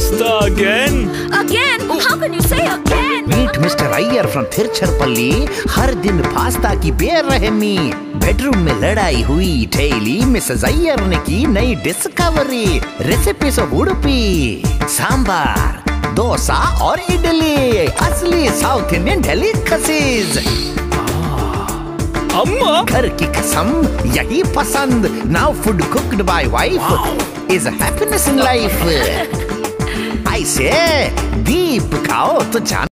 Pasta again? Again? How can you say again? Meet Mr. Iyer from Tiruchirappalli. हर दिन pasta की बेरहमी. Bedroom में लड़ाई हुई ठेली. मिसेस अय्यर ने की नई discovery. Recipes of Udupi. Sambar, dosa और इडली. असली साउथ इंडियन डेलिकेसीज. अम्मा, घर की कसम यही पसंद. Now food cooked by wife is happiness in life. I say, दीप खाओ तो जान